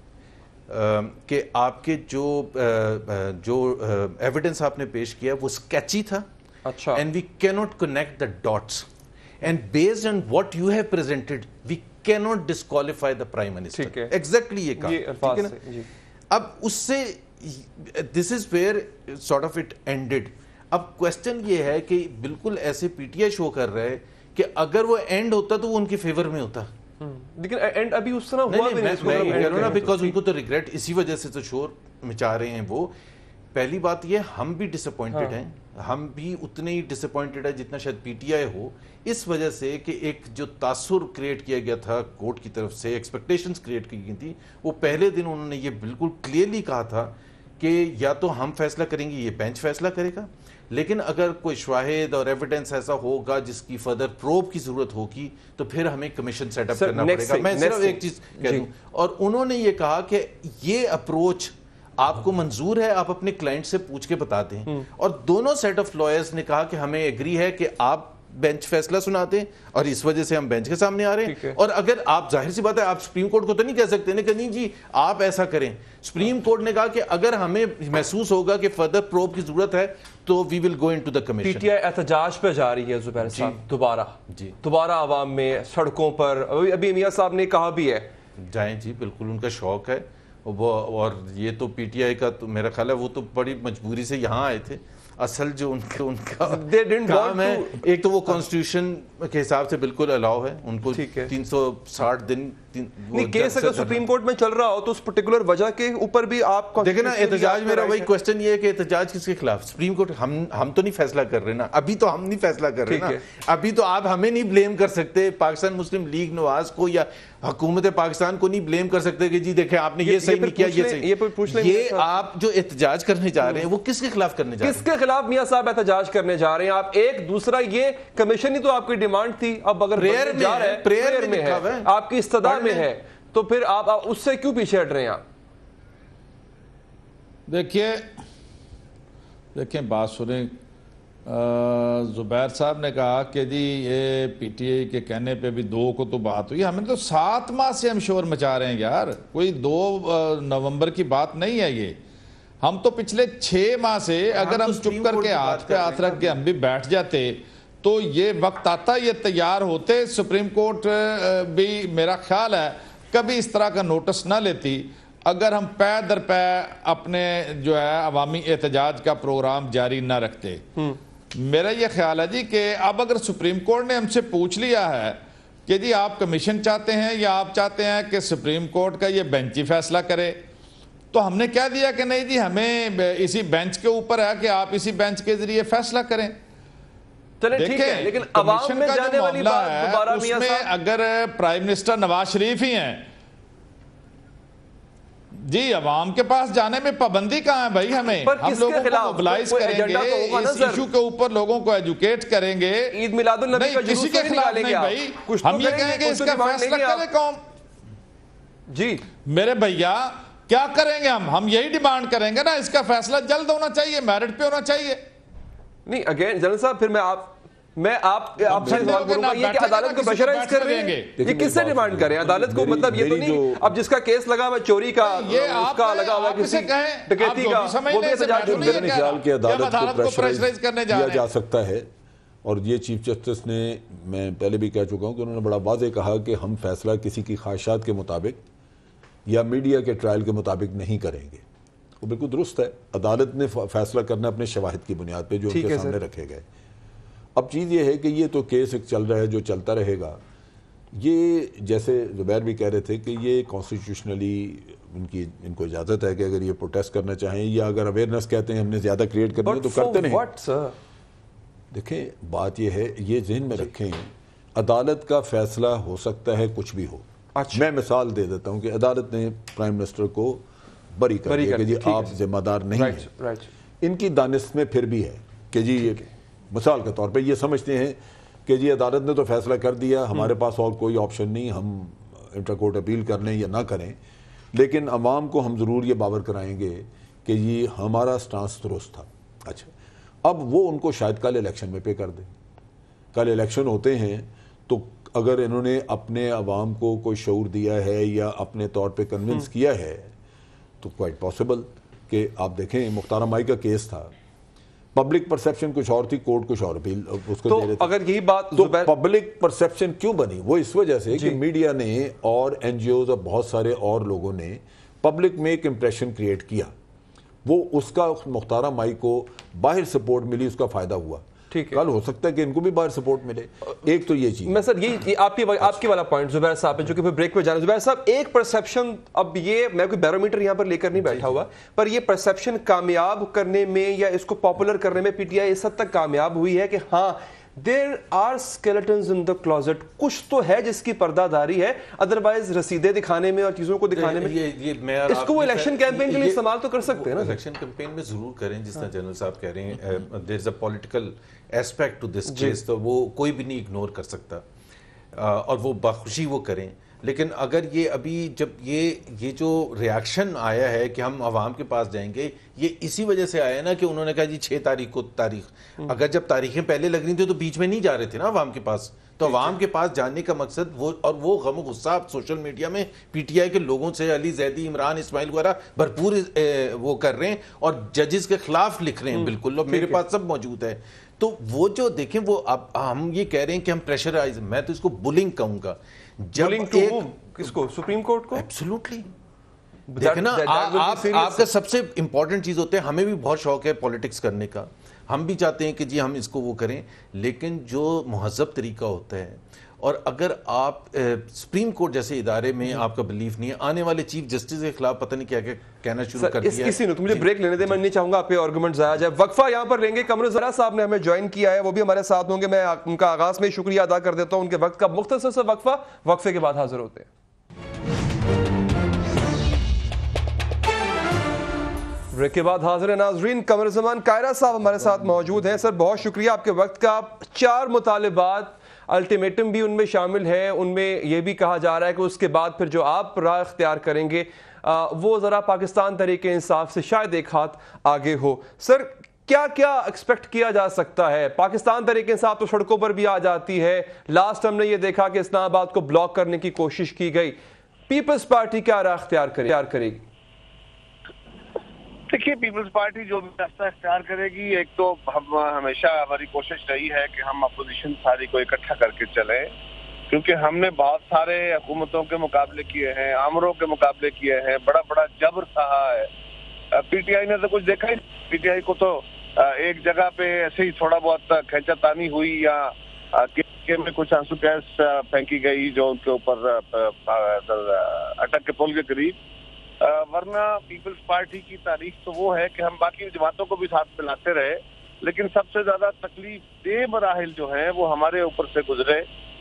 کہ آپ کے جو ایویڈنس آپ نے پیش کیا وہ اسکیچی تھا, and we can not connect the dots, and based on what you have presented we can not disqualify the prime minister. Exactly یہ کہا. اب اس سے this is where sort of it ended. اب کوشچن یہ ہے کہ بالکل ایسے پی ٹی آئی شو کر رہے ہیں کہ اگر وہ اینڈ ہوتا تو وہ ان کی فیور میں ہوتا, لیکن اینڈ ابھی اس طرح ہوا بھی نہیں, بیکاز ان کو تو ریگریٹ اسی وجہ سے تو شور مچا رہے ہیں وہ. پہلی بات یہ ہم بھی ڈس اپوائنٹڈ ہیں, ہم بھی اتنے ہی ڈس اپوائنٹڈ ہے جتنا شاید پی ٹی آئی ہو, اس وجہ سے کہ ایک جو تاثر کریٹ کیا گیا تھا کورٹ کی طرف سے, ایکسپیکٹیشنز کریٹ کی گئی تھی. وہ پہلے دن انہوں نے یہ بالکل کلیئرلی کہا تھا کہ یا تو ہم فیصلہ کریں گے, یہ بینچ فیصلہ کرے گا, لیکن اگر کوئی شواہد اور ایویڈنس ایسا ہوگا جس کی فردر پروب کی ضرورت ہوگی تو پھر ہمیں کمیشن سیٹ اپ کرنا پڑے گا. میں صرف ایک چیز کہہ دوں, اور انہوں نے یہ کہا کہ یہ اپروچ آپ کو منظور ہے, آپ اپنے کلائنٹ سے پوچھ کے بتا دیں. اور دونوں سیٹ آف لائرز نے کہا کہ ہمیں ایگری ہے کہ آپ بینچ فیصلہ سناتے ہیں اور اس وجہ سے ہم بینچ کے سامنے آ رہے ہیں. اور اگر آپ ظاہر سی بات ہے آپ سپریم کورٹ کو تو نہیں کہہ سکتے کہ نہیں جی آپ ایسا کریں. سپریم کورٹ نے کہا کہ اگر ہمیں محسوس ہوگا کہ فردر پروب کی ضرورت ہے تو we will go into the commission. P T I احتجاج پہ جا رہی ہے زبیر صاحب دوبارہ عوام میں سڑکوں پر. ابھی میاں صاحب نے کہا بھی ہے جائیں جی, بالکل ان کا شوق ہے وہ, اور یہ تو پی ٹی آئی کا تو میرا خیال ہے وہ تو بڑی مجبوری سے یہاں آئے تھے. اصل جو ان کا کام ہے, ایک تو وہ کانسٹیٹیوشن کے حساب سے بالکل الاؤ ہے ان کو 360 دن. کیس اگر سپریم کورٹ میں چل رہا ہو تو اس پرٹیکولر وجہ کے اوپر بھی آپ دیکھیں نا, احتجاج میرا وہی کوشچن یہ ہے کہ احتجاج کس کے خلاف؟ Supreme Court. ہم تو نہیں فیصلہ کر رہے نا, ابھی تو ہم نہیں فیصلہ کر رہے نا, ابھی تو آپ ہمیں نہیں بلیم کر سکتے پاکستان مسلم لیگ نواز کو یا حکومت پاکستان کو نہیں بلیم کر سکتے کہ جی دیکھیں آپ نے یہ صحیح نہیں کیا، یہ آپ جو احتجاج کرنے جا رہے ہیں وہ کس کے خلاف کرنے جا رہے ہیں؟ کس کے خلاف میاں صاحب احتجاج کرنے جا رہے ہیں آپ؟ ایک دوسرا یہ کمیشن ہی تو آپ کی ڈیمانڈ تھی، اب اگر پریئر میں ہے، آپ کی استدعا میں ہے، تو پھر آپ اس سے کیوں پیچھے ہٹ رہے ہیں؟ آپ دیکھیں بات سنیں، زبیر صاحب نے کہا کہ جی یہ پی ٹی آئی کے کہنے پہ بھی 2 کو تو بات ہوئی، ہمیں تو 7 ماہ سے ہم شور مچا رہے ہیں یار، کوئی 2 نومبر کی بات نہیں ہے یہ، ہم تو پچھلے 6 ماہ سے اگر ہم چپ کر کے ہاتھ پہ ہاتھ رکھ کے ہم بھی بیٹھ جاتے تو یہ وقت آتا یہ تیار ہوتے، سپریم کورٹ بھی میرا خیال ہے کبھی اس طرح کا نوٹس نہ لیتی اگر ہم پے در پے اپنے جو ہے عوامی احتجاج کا پروگرام جاری نہ رکھتے۔ میرا یہ خیال ہے جی کہ اب اگر سپریم کورٹ نے ہم سے پوچھ لیا ہے کہ جی آپ کمیشن چاہتے ہیں یا آپ چاہتے ہیں کہ سپریم کورٹ کا یہ بینچ ہی فیصلہ کرے، تو ہم نے کہہ دیا کہ نہیں جی ہمیں اسی بینچ کے اوپر ہے کہ آپ اسی بینچ کے ذریعے فیصلہ کریں۔ چلیں ٹھیک ہے، لیکن عوام میں جانے والی بات دوبارہ اس میں اگر پرائم منسٹر نواز شریف ہی ہیں جی، عوام کے پاس جانے میں پابندی کہاں ہے بھائی؟ ہم لوگوں کو موبلائز کریں گے، اس ایشو کے اوپر لوگوں کو ایجوکیٹ کریں گے، عید میلاد النبی کا کسی کے خلاف نہیں بھائی، ہم یہ کہیں گے اس کا فیصلہ کرے قوم۔ جی میرے بھیا کیا کریں گے ہم یہی ڈیمانڈ کریں گے نا، اس کا فیصلہ جلد ہونا چاہیے، میرٹ پہ ہونا چاہیے۔ نہیں اگین جنرل صاحب پھر میں آپ سے سوال کروں گا یہ کہ عدالت کو پریشرائز کر رہے ہیں، یہ کس سے ڈیمانڈ کریں عدالت کو؟ مطلب یہ تو نہیں اب جس کا کیس لگا ہوا چوری کا، اس کا لگا ہوا کسی ڈکیتی کا، وہ بھی احتجاج ہوگا۔ میرے خیال کہ عدالت کو پریشرائز کیا جا سکتا ہے، اور یہ چیف جسٹس نے، میں پہلے بھی کہہ چکا ہوں کہ انہوں نے بڑا واضح کہا کہ ہم فیصلہ کسی کی خواہشات کے مطابق یا میڈیا کے ٹرائل کے مطابق نہیں کریں گے۔ وہ بالکل درست ہے، عدالت نے فیصلہ کرنا اپنے شواہد کی بنیاد پہ جو ان کے سامنے رکھے گئے۔ اب چیز یہ ہے کہ یہ تو کیس ایک چل رہا ہے جو چلتا رہے گا، یہ جیسے زبیر بھی کہہ رہے تھے کہ یہ کانسٹیٹیوشنلی ان کو اجازت ہے کہ اگر یہ پروٹیسٹ کرنا چاہیں یا اگر اویئرنیس کہتے ہیں ہم نے زیادہ کریٹ کرنی ہے تو کرتے نہیں۔ دیکھیں بات یہ ہے، یہ ذہن میں رکھیں، عدالت کا فیصلہ ہو سکتا ہے کچھ بھی ہو۔ میں مثال دے دیتا ہوں کہ عدالت نے پرائم منسٹر کو بری کر دیا کہ جی آپ ذمہ دار نہیں ہیں، ان کی دانست میں پھر بھی ہے کہ جی مثال کے طور پہ یہ سمجھتے ہیں کہ جی عدالت نے تو فیصلہ کر دیا، ہمارے پاس اور کوئی آپشن نہیں، ہم انٹر کورٹ اپیل کر لیں یا نہ کریں، لیکن عوام کو ہم ضرور یہ باور کرائیں گے کہ یہ ہمارا سٹانس درست تھا۔ اچھا اب وہ ان کو شاید کل الیکشن میں پے کر دیں، کل الیکشن ہوتے ہیں تو اگر انہوں نے اپنے عوام کو کوئی شعور دیا ہے یا اپنے طور پہ کنونس کیا ہے تو کوائٹ پاسبل کہ آپ دیکھیں مختار مائی کا کیس تھا، پبلک پرسیپشن کچھ اور تھی، کورٹ کچھ اور اپیل اس کو دے رہے تھے۔ اگر یہی بات تو پبلک پرسیپشن کیوں بنی؟ وہ اس وجہ سے کہ میڈیا نے اور این جی اوز اور بہت سارے اور لوگوں نے پبلک میں ایک امپریشن کریٹ کیا، وہ اس کا مختار مائی کو باہر سپورٹ ملی، اس کا فائدہ ہوا۔ کل ہو سکتا ہے کہ ان کو بھی باہر سپورٹ ملے۔ ایک تو یہ چیز میں سر یہ آپ کی والا پوائنٹ زبیر صاحب ہے جو کہ پھر بریک پہ جانا۔ زبیر صاحب ایک پرسیپشن، اب یہ میں کوئی بیرومیٹر یہاں پر لے کر نہیں بیٹھا ہوا، پر یہ پرسیپشن کامیاب کرنے میں یا اس کو پاپولر کرنے میں پی ٹی آئی اس حد تک کامیاب ہوئی ہے کہ ہاں there are سکیلٹنز in the closet, کچھ تو ہے جس کی پردہ داری ہے، ادروائز رسیدیں دکھانے میں اور چیزوں کو دکھانے میں اس کو وہ الیکشن کیمپین کے لیے استعمال تو کر سکتے ہیں نا۔ الیکشن کیمپین میں ضرور کریں، جس طرح جنرل صاحب کہہ رہے ہیں there is a political aspect to this case, تو وہ کوئی بھی نہیں اگنور کر سکتا اور وہ بخوشی وہ کریں، لیکن اگر یہ ابھی جب یہ جو ریاکشن آیا ہے کہ ہم عوام کے پاس جائیں گے، یہ اسی وجہ سے آیا نا کہ انہوں نے کہا جی 6 تاریخ کو تاریخ، اگر جب تاریخیں پہلے لگ رہی تھیں تو بیچ میں نہیں جا رہے تھے نا عوام کے پاس، تو عوام کے پاس جانے کا مقصد وہ غم و غصہ آپ سوشل میڈیا میں پی ٹی آئی کے لوگوں سے، علی زیدی، عمران اسماعیل وغیرہ بھرپور وہ کر رہے ہیں اور ججز کے خلاف لکھ رہے ہیں، بالکل میرے پاس سب موجود ہے۔ تو وہ جو دیکھیں وہ اب ہم یہ کہہ رہے ہیں کہ ہم پریشرائز، میں تو اس کو بلنگ کہوں گا، جب کس کو؟ سپریم کورٹ کو؟ ایبسولوٹلی دیکھیں نا، آپ کا سب سے امپورٹنٹ چیز ہوتا ہے، ہمیں بھی بہت شوق ہے پولیٹکس کرنے کا، ہم بھی چاہتے ہیں کہ جی ہم اس کو وہ کریں، لیکن جو مہذب طریقہ ہوتا ہے، اور اگر آپ سپریم کورٹ جیسے ادارے میں آپ کا بلیف نہیں ہے، آنے والے چیف جسٹس کے خلاف پتہ نہیں کیا کیا کہنا شروع کر دیا ہے۔ اسی نقطے مجھے بریک لینے دیں، میں نہیں چاہوں گا آپ کے آرگومنٹ ضائع جائے۔ وقفہ یہاں پر لیں گے، قمر صاحب نے ہمیں جوائن کیا ہے، وہ بھی ہمارے ساتھ ہوں گے، میں ان کا آغاز میں شکریہ ادا کر دیتا ہوں ان کے وقت کا۔ مختصر سا وقفہ، وقفے کے بعد حاضر ہوتے ہیں۔ ब्रेक के बाद हाजिर है नाजरीन। कमर ज़मान कायरा साहब हमारे साथ मौजूद हैं। सर बहुत शुक्रिया आपके वक्त का। 4 मुतालिबात, अल्टीमेटम भी उनमें शामिल है। उनमें यह भी कहा जा रहा है कि उसके बाद फिर जो आप राय इख्तियार करेंगे वो ज़रा पाकिस्तान तहरीक इंसाफ से शायद एक हाथ आगे हो। सर क्या क्या एक्सपेक्ट किया जा सकता है? पाकिस्तान तहरीक इंसाफ तो सड़कों पर भी आ जाती है। लास्ट हमने ये देखा कि इस्लामाबाद को ब्लॉक करने की कोशिश की गई। पीपल्स पार्टी क्या राय इख्तियार करेगी? देखिए, पीपल्स पार्टी जो भी रास्ता इख्तियार करेगी, एक तो हम हमेशा हमारी कोशिश रही है कि हम अपोजिशन सारी को इकट्ठा करके चलें, क्योंकि हमने बहुत सारे हुकूमतों के मुकाबले किए हैं, आमरों के मुकाबले किए हैं, बड़ा बड़ा जबर सहा है। पीटीआई ने तो कुछ देखा ही। पीटीआई को तो एक जगह पे ऐसे ही थोड़ा बहुत खींचातानी हुई या के में कुछ आंसू गैस फेंकी गई जो उनके ऊपर अटक के पुल के करीब। वरना पीपल्स पार्टी की तारीख तो वो है कि हम बाकी जमातों को भी साथ मिलाते रहे, लेकिन सबसे ज्यादा तकलीफ दे मराहिल जो हैं वो हमारे ऊपर से गुजरे।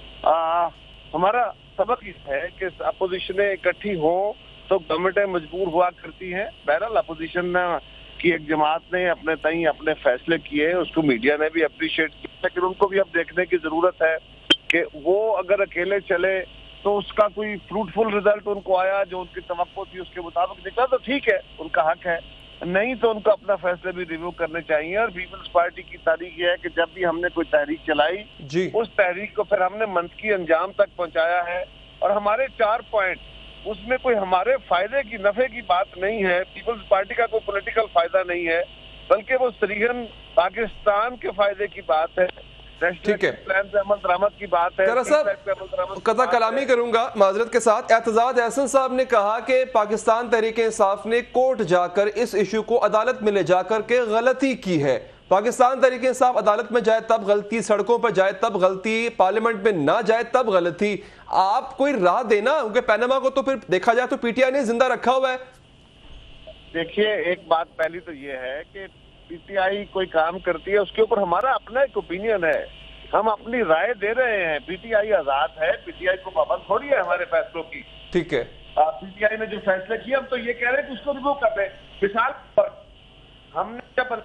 हमारा सबक इस है कि अपोजिशनें इकट्ठी हो तो गवर्नमेंटें मजबूर हुआ करती हैं। बहरहाल अपोजिशन की एक जमात ने अपने तई अपने फैसले किए, उसको मीडिया ने भी अप्रिशिएट किया, लेकिन उनको भी अब देखने की जरूरत है कि वो अगर अकेले चले तो उसका कोई फ्रूटफुल रिजल्ट उनको आया जो उनकी तवक्को थी उसके मुताबिक निकला तो ठीक है, उनका हक है। नहीं तो उनको अपना फैसले भी रिव्यू करने चाहिए। और पीपल्स पार्टी की तारीख ये है कि जब भी हमने कोई तहरीक चलाई उस तहरीक को फिर हमने मंतकी अंजाम तक पहुंचाया है। और हमारे 4 पॉइंट, उसमें कोई हमारे फायदे की नफे की बात नहीं है। पीपल्स पार्टी का कोई पॉलिटिकल फायदा नहीं है, बल्कि वो सरीहन पाकिस्तान के फायदे की बात है। ठीक है, प्लान से अमल दरामद की बात है। कथा कलामी करूंगा माजरत के साथ। एतजाद एहसन साहब ने कहा कि पाकिस्तान तहरीक इंसाफ ने कोर्ट जाकर इस इशू को अदालत में ले जाकर के गलती की है। पाकिस्तान तहरीक इंसाफ अदालत में जाए तब गलती, सड़कों पर जाए तब गलती, पार्लियामेंट में ना जाए तब गलती। आप कोई राह देना, क्योंकि पैनामा को तो फिर देखा जाए तो पीटीआई ने जिंदा रखा हुआ है। देखिए, एक बात पहली तो ये है कि पीटीआई कोई काम करती है उसके ऊपर हमारा अपना एक ओपिनियन है, हम अपनी राय दे रहे हैं। पीटीआई आजाद है, पीटीआई को पाबंद थोड़ी है हमारे फैसलों की। ठीक है, पीटीआई ने जो फैसले किए हम तो ये कह रहे हैं कि उसको रिव्यू कर दें। मिसाल पर हमने जब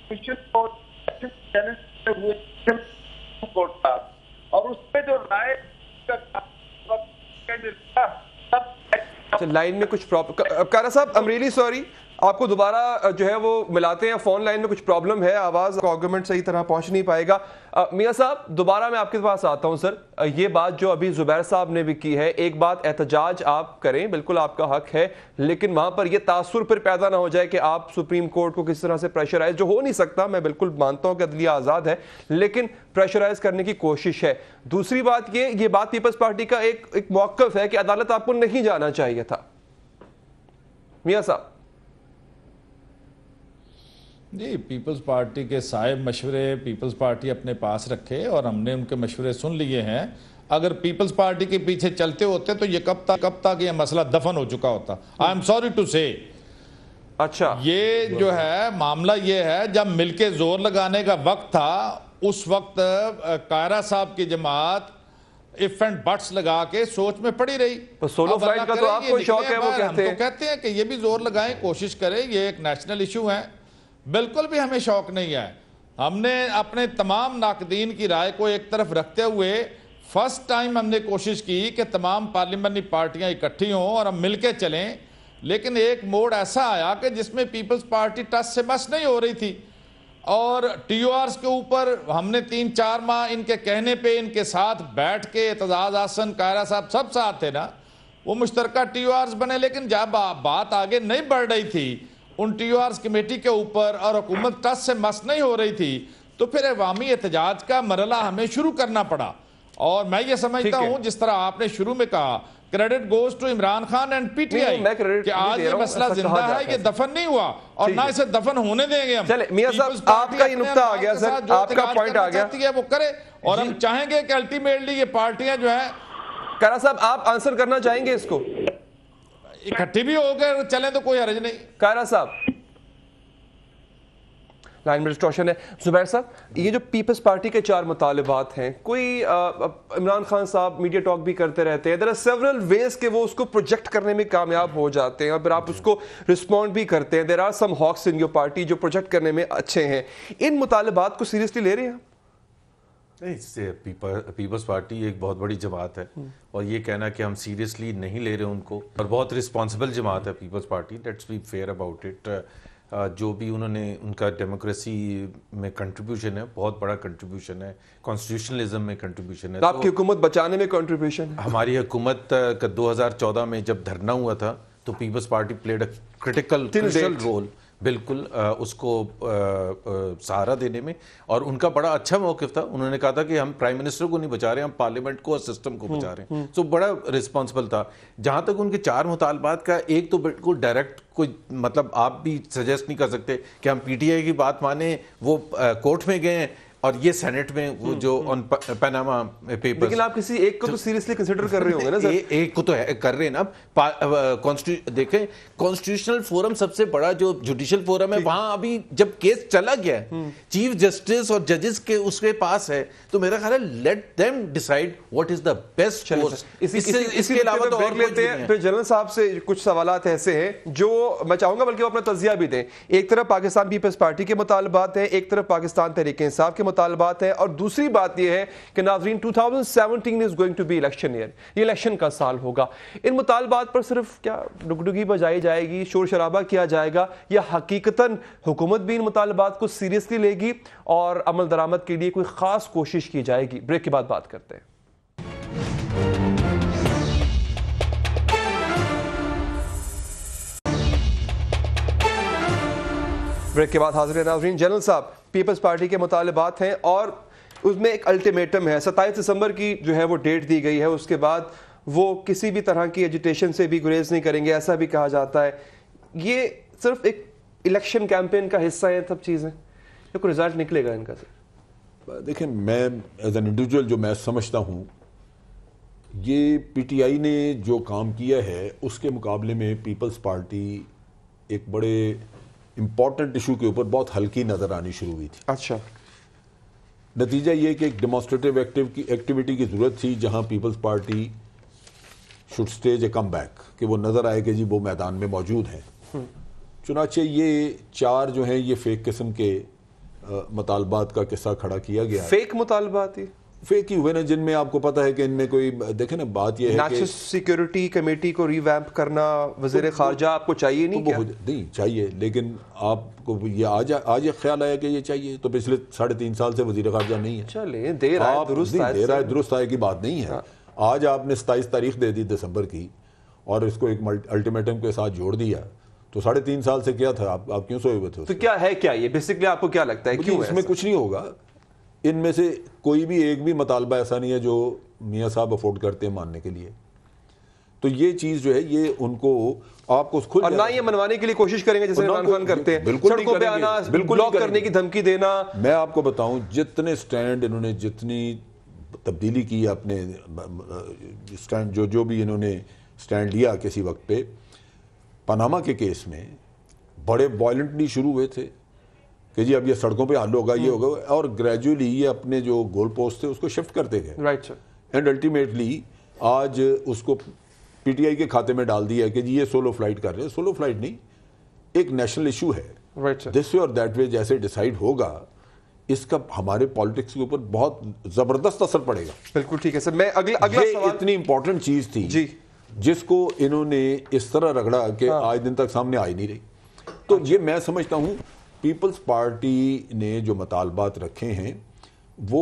कोर्ट था और उसपे जो राय लाइन में कुछ प्रॉब्लम, कारा साहब I'm really sorry, आपको दोबारा जो है वो मिलाते हैं। फोन लाइन में कुछ प्रॉब्लम है, आवाज आर्गुमेंट सही तरह पहुंच नहीं पाएगा। मियां साहब दोबारा मैं आपके पास आता हूं। सर ये बात जो अभी जुबैर साहब ने भी की है, एक बात एहतजाज आप करें, बिल्कुल आपका हक है, लेकिन वहां पर यह तासुर फिर पैदा ना हो जाए कि आप सुप्रीम कोर्ट को किस तरह से प्रेशराइज, जो हो नहीं सकता। मैं बिल्कुल मानता हूं कि अदलिया आजाद है, लेकिन प्रेशराइज करने की कोशिश है। दूसरी बात ये बात पीपल्स पार्टी का एक मौक़िफ़ है कि अदालत आपको नहीं जाना चाहिए था। मियां साहब जी, पीपल्स पार्टी के साहिब मशवरे पीपल्स पार्टी अपने पास रखे और हमने उनके मशवरे सुन लिए हैं। अगर पीपल्स पार्टी के पीछे चलते होते तो ये कब तक ये मसला दफन हो चुका होता। आई एम सॉरी टू से। अच्छा, ये जो है मामला ये है, जब मिलके जोर लगाने का वक्त था उस वक्त कायरा साहब की जमात इफ एंड बट्स लगा के सोच में पड़ी रही। तो सोलो फाइट का तो आपको शौक है, वो कहते हैं कि ये भी जोर लगाएं, कोशिश करें, ये एक नेशनल इशू है। बिल्कुल भी हमें शौक नहीं है। हमने अपने तमाम नाकदीन की राय को एक तरफ रखते हुए फर्स्ट टाइम हमने कोशिश की कि तमाम पार्लियामेंट्री पार्टियां इकट्ठी हों और हम मिलके चलें, लेकिन एक मोड़ ऐसा आया कि जिसमें पीपल्स पार्टी टस से मस नहीं हो रही थी। और टीओआर्स के ऊपर हमने 3-4 माह इनके कहने पे इनके साथ बैठ के, एतजाज आसन कायरा साहब सब साथ थे ना, वो मुश्तरका टीओआर्स बने। लेकिन जब बात आगे नहीं बढ़ रही थी उन टीओआर्स कमेटी के ऊपर और हुकूमत टस से मस नहीं हो रही थी, तो फिर अवामी एहतजाज का मरला हमें शुरू करना पड़ा। और मैं ये समझता हूँ, जिस तरह आपने शुरू में कहा, credit goes to Imran Khan and PTI कि आज ये मसला जिंदा है, ये दफन नहीं हुआ और ना इसे दफन होने देंगे हम। चले मियां साहब, आपका ये नुक्ता आ गया सर, आपका पॉइंट आ गया, वो करे। और हम चाहेंगे कि अल्टीमेटली ये पार्टियां जो है, कारा साहब आप आंसर करना चाहेंगे इसको? इकट्ठी भी हो गए चलें तो कोई हर्ज नहीं। कायरा साहब लाइन में डिस्टॉर्शन है। जुबैर साहब, ये जो पीपल्स पार्टी के 4 मुतालिबात हैं, कोई इमरान खान साहब मीडिया टॉक भी करते रहते हैं, देयर आर सेवरल वेज कि वो उसको प्रोजेक्ट करने में कामयाब हो जाते हैं और फिर आप उसको रिस्पॉन्ड भी करते हैं। There are some hawks in your party जो प्रोजेक्ट करने में अच्छे हैं। इन मुतालिबात को सीरियसली ले रहे हैं? नहीं, पीपल्स पार्टी एक बहुत बड़ी जमात है और ये कहना कि हम सीरियसली नहीं ले रहे उनको, और बहुत रिस्पॉन्सिबल जमात है Peoples Party, let's be fair about it. जो भी उन्होंने उनका डेमोक्रेसी में कंट्रीब्यूशन है, बहुत बड़ा कंट्रीब्यूशन है, कॉन्स्टिट्यूशनलिज्म में कंट्रीब्यूशन है। तो आपकी हुकूमत बचाने में कंट्रीब्यूशन है? हमारी हुकूमत का 2014 में जब धरना हुआ था तो Peoples Party played a critical role, बिल्कुल उसको सहारा देने में, और उनका बड़ा अच्छा मौक़िफ़ था। उन्होंने कहा था कि हम प्राइम मिनिस्टर को नहीं बचा रहे, हम पार्लियामेंट को और सिस्टम को बचा रहे हैं। सो बड़ा रिस्पॉन्सिबल था। जहाँ तक उनके 4 मुतालबात का, एक तो बिल्कुल डायरेक्ट कोई मतलब आप भी सजेस्ट नहीं कर सकते कि हम पीटीआई की बात माने, वो कोर्ट में गए और ये सेनेट में वो जो ऑन पनामा पेपर्स। लेकिन आप किसी एक को तो सीरियसली कंसीडर कर रहे होंगे ना सर? एक को तो कर रहे हैं ना। देखें, कॉन्स्टिट्यूशनल फोरम सबसे बड़ा जो जुडिशियल फोरम है, वहां अभी जब केस चला गया है, चीफ जस्टिस और जजेस के उसके पास है, तो मेरा ख्याल है let them decide what is the best course. इसके अलावा तो और लेते हैं। फिर जनरल साहब से कुछ सवालात ऐसे हैं जो मैं चाहूंगा बल्कि वो अपना तजिया भी दें। एक तरफ पाकिस्तान पीपल्स पार्टी के मुतालबात हैं, एक तरफ पाकिस्तान तहरीक इंसाफ के मुतालबात है, और दूसरी बात यह है कि नाज़रीन 2017 is going to be election year, ये इलेक्शन का साल होगा। इन मुतालबात पर सिर्फ क्या डुगडुगी बजाई जाएगी, शोर शराबा किया जाएगा, या हकीकतन हुकूमत भी इन मुतालबात को सीरियसली लेगी और अमल दरामद के लिए कोई खास कोशिश की जाएगी? ब्रेक के बाद बात करते हैं। ब्रेक के बाद हाजिर है नाज़रीन। जनरल साहब, पीपल्स पार्टी के मुतालबात हैं और उसमें एक अल्टीमेटम है, 27 दिसंबर की जो है वो डेट दी गई है, उसके बाद वो किसी भी तरह की एजिटेशन से भी गुरेज नहीं करेंगे, ऐसा भी कहा जाता है। ये सिर्फ एक इलेक्शन कैंपेन का हिस्सा है सब चीज़ें, या कोई रिजल्ट निकलेगा इनका? सर देखें, मैं एज एन इंडिविजुअल जो मैं समझता हूँ, ये पीटीआई ने जो काम किया है उसके मुकाबले में पीपल्स पार्टी एक बड़े इम्पॉर्टेंट इशू के ऊपर बहुत हल्की नजर आनी शुरू हुई थी। अच्छा, नतीजा ये कि एक डेमोन्स्ट्रेटिव एक्टिविटी की जरूरत थी जहां Peoples Party should stage a come back, कि वो नजर आए कि जी वो मैदान में मौजूद है। चुनाचे ये 4 जो हैं ये फेक किस्म के मुतालबात का किस्सा खड़ा किया गया। फेक मुतालबात ही फेक ही हुए ना, जिनमें आपको पता है कि इनमें कोई, देखे ना, बात यह है कि नेशनल सिक्योरिटी कमेटी को रिवैम्प करना वज़ीर खारजा आपको चाहिए नहीं? क्या नहीं चाहिए, लेकिन आपको ये आज एक ख्याल आया कि ये चाहिए, तो पिछले 3.5 साल से वज़ीर खारजा नहीं है। चले देर आए दुरुस्त आए की बात नहीं है। आज आपने 27 तारीख दे दी दिसंबर की और इसको एक अल्टीमेटम के साथ जोड़ दिया, तो 3.5 साल से क्या था? आप क्यों सोए हुए थे? तो क्या है, क्या ये बेसिकली आपको क्या लगता है क्यों इसमें कुछ नहीं होगा? इनमें से कोई भी एक भी मुतालबा ऐसा नहीं है जो मियाँ साहब अफोर्ड करते हैं मानने के लिए। तो ये चीज जो है ये उनको आपको खुद, और ना ये मनवाने के लिए कोशिश करेंगे जैसे इमरान खान करते हैं, सड़कों पे आना, ब्लॉक करने की धमकी देना। मैं आपको बताऊं, जितने स्टैंड इन्होंने, जितनी तब्दीली की अपने स्टैंड, जो भी इन्होंने स्टैंड लिया किसी वक्त पे पनामा के केस में, बड़े वॉयलेंटली शुरू हुए थे कि जी अब ये सड़कों पे हल होगा, ये होगा, और ग्रेजुअली ये अपने जो गोल पोस्ट थे उसको शिफ्ट करते गए। Right sir. एंड अल्टीमेटली आज उसको पीटीआई के खाते में डाल दिया कि जी ये सोलो फ्लाइट कर रहे हैं। सोलो फ्लाइट नहीं, एक नेशनल इशू है। Right sir. दिस वे और दैट वे जैसे डिसाइड होगा, इसका हमारे पॉलिटिक्स के ऊपर बहुत जबरदस्त असर पड़ेगा। बिल्कुल ठीक है सर। मैं अगला सवाल, इतनी इंपॉर्टेंट चीज थी जी जिसको इन्होंने इस तरह रगड़ा कि आज दिन तक सामने आ ही नहीं रही। तो ये मैं समझता हूँ पीपल्स पार्टी ने जो मुतालबात रखे हैं वो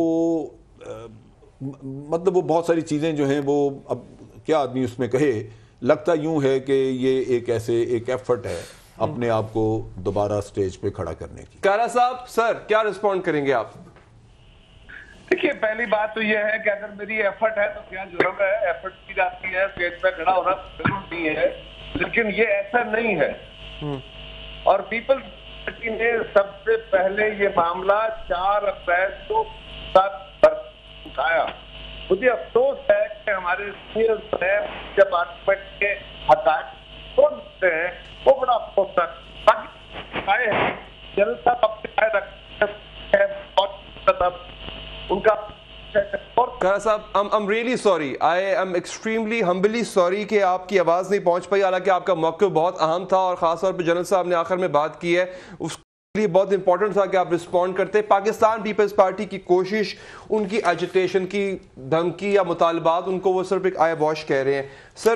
मतलब वो बहुत सारी चीज़ें जो हैं वो, अब क्या आदमी उसमें कहे, लगता यूं है कि ये एक एफर्ट है अपने आप को दोबारा स्टेज पे खड़ा करने की। कियारा साहब, सर क्या रिस्पॉन्ड करेंगे आप? देखिए, पहली बात तो ये है कि अगर मेरी एफर्ट है तो क्या जुर्म है? एफर्ट की जाती है, स्टेज पे खड़ा होना जरूर नहीं है, लेकिन ये ऐसा नहीं है। और पीपल्स पार्टी ने सबसे पहले ये मामला 4 अप्रैल को उठाया। मुझे अफसोस है कि हमारे सीनियर डिपार्टमेंट के हताश हैं, वो बड़ा अफसोस है। बाकी जनता अपने उनका कियारा साहब, I'm really sorry, I am extremely humbly sorry कि आपकी आवाज़ नहीं पहुंच पाई, हालांकि आपका मौक़िफ़ बहुत अहम था और ख़ास तौर पे जनरल साहब ने आखिर में बात की है, उसके लिए बहुत इंपॉर्टेंट था कि आप रिस्पॉन्ड करते। पाकिस्तान पीपल्स पार्टी की कोशिश, उनकी एजिटेशन की धमकी या मुतालबात, उनको वो सिर्फ एक आई वॉश कह रहे हैं।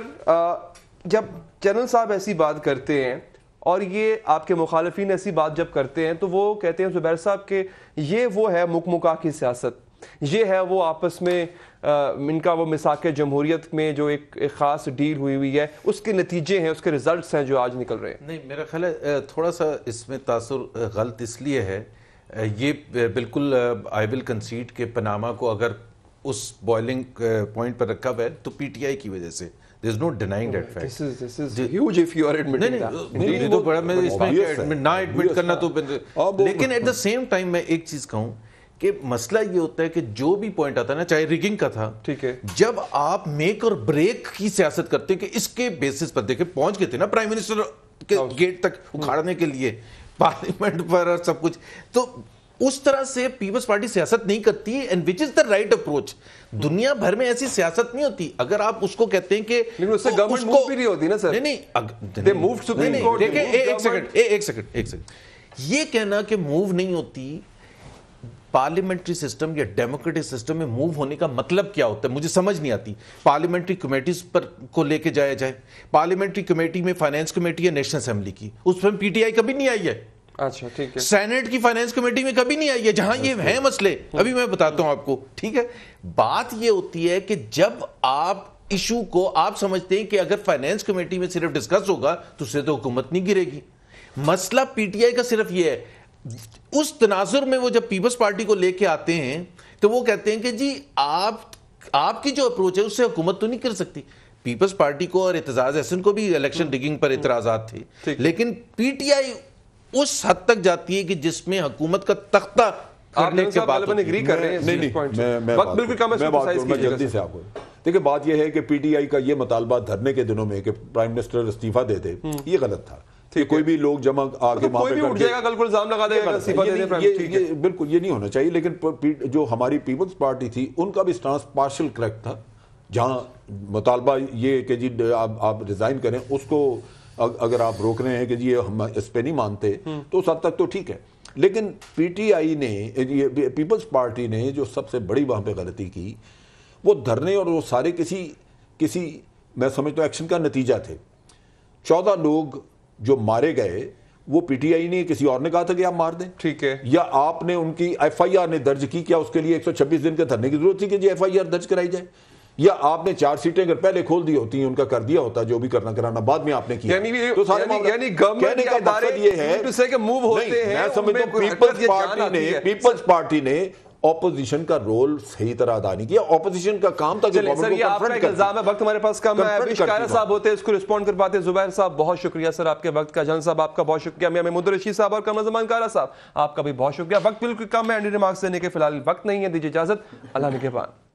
सर, जब जनरल साहब ऐसी बात करते हैं और ये आपके मुखालिफिन ऐसी बात जब करते हैं, तो वो कहते हैं जुबैर साहब के ये वो है मुकमुका की सियासत, ये है वो आपस में इनका वो मिसाक़े जमहूरियत में जो एक ख़ास डील हुई है, उसके नतीजे हैं, उसके रिजल्ट्स हैं जो आज निकल रहे हैं। नहीं, मेरा ख्याल है थोड़ा सा इसमें तासुर गलत इसलिए है, ये बिल्कुल आई विल कंसीड कि पनामा को अगर उस बॉइलिंग पॉइंट पर रखा हुआ है तो पीटीआई की वजह से, there is no denying that fact. This is huge if you are admitting that. नहीं तो बड़ा, मैं इसमें ना एडमिट करना तो, लेकिन एट द सेम टाइम मैं एक चीज कहूं कि मसला ये होता है कि जो भी पॉइंट आता है ना, चाहे रिगिंग का था, ठीक है, जब आप मेक और ब्रेक की सियासत करते हैं कि इसके बेसिस पर, देखे पहुंच गए थे ना प्राइम मिनिस्टर के गेट तक उखाड़ने के लिए, पार्लियामेंट पर और सब कुछ, तो उस तरह से पीपल्स पार्टी सियासत नहीं करती है, and which is the right approach. दुनिया भर में ऐसी सियासत नहीं होती। अगर आप उसको कहते हैं कि लेकिन उससे गवर्नमेंट मूव भी नहीं होती ना सर। नहीं, दे मूव सुप्रीम कोर्ट। देखिए एक सेकंड, ये कहना कि मूव नहीं होती, पार्लियामेंट्री सिस्टम या डेमोक्रेटिक सिस्टम में मूव होने का मतलब क्या होता है, मुझे समझ नहीं आती। पार्लियामेंट्री कमेटीज पर को लेके जाया जाए, पार्लियामेंट्री कमेटी में फाइनेंस कमेटी या नेशनल असेंबली की, उसमें पीटीआई कभी नहीं आई है। अच्छा, ठीक है। सेनेट की फाइनेंस कमेटी में कभी नहीं आई है, जहां ये हैं मसले, अभी मैं बताता हूं आपको, ठीक है। बात ये होती है कि जब आप इशू को आप समझते हैं कि अगर फाइनेंस कमेटी में सिर्फ डिस्कस होगा तो उससे तो हुकूमत नहीं गिरेगी। मसला पीटीआई का सिर्फ ये है, उस तनाजुर में वो जब पीपल्स पार्टी को लेके आते हैं तो वो कहते हैं कि जी आपकी जो अप्रोच है उससे हुकूमत तो नहीं कर सकती। पीपल्स पार्टी को और एतजाज अहसन को भी इलेक्शन रिगिंग पर इतराजात थे, लेकिन पीटीआई उस हद तक जाती है कि जिसमें हुकूमत का तख्ता करने के बाद एग्री कर रहे हैं। मैं जल्दी से आपको देखिए, बात यह है कि पीटीआई का ये मुतालबा धरने के दिनों में कि प्राइम मिनिस्टर इस्तीफा दे दे, ये गलत था। कोई भी लोग जमा आके कोई भी उठ जाएगा, कल को इल्जाम लगा देगा इस्तीफा देने पर, ये बिल्कुल ये नहीं होना चाहिए। लेकिन जो हमारी पीपल्स पार्टी थी उनका भी स्टांस पार्शियल करेक्ट था, जहां मुतालबा ये कि जी आप रिजाइन करें, उसको अगर आप रोक रहे हैं कि जी हम इस पे नहीं मानते तो उस हद तक तो ठीक है। लेकिन पीटीआई ने, पीपल्स पार्टी ने जो सबसे बड़ी वहां पे गलती की, वो धरने और वो सारे किसी मैं समझता हूं एक्शन का नतीजा थे। 14 लोग जो मारे गए वो पीटीआई ने, किसी और ने कहा था कि आप मार दें, ठीक है, या आपने उनकी एफआईआर ने दर्ज की, क्या उसके लिए 126 दिन के धरने की जरूरत थी कि जी एफआईआर दर्ज कराई जाए, या आपने 4 सीटें अगर पहले खोल दी होती, उनका कर दिया होता, जो भी करना कराना बाद में आपने किया। तो सारे कहने का मकसद ये है, मैं समझता हूं पीपल्स पार्टी ने ऑपोजिशन का रोल सही तरह अदा नहीं किया। ऑपोजिशन का काम था कि सर, ये आपका एक इल्जाम है, वक्त हमारे पास कम है, कियारा साहब होते इसको रिस्पॉन्ड कर पाते। जुबैर साहब बहुत शुक्रिया सर आपके वक्त का, जनरल साहब आपका बहुत शुक्रिया, मैं महमूद रशीद साहब और कमर ज़मान कियारा साहब आपका भी बहुत शुक्रिया। वक्त बिल्कुल कम है, एंडी रिमार्क्स देने के फिलहाल वक्त नहीं है, दीजिए इजाजत, अल्लाह निगहबान।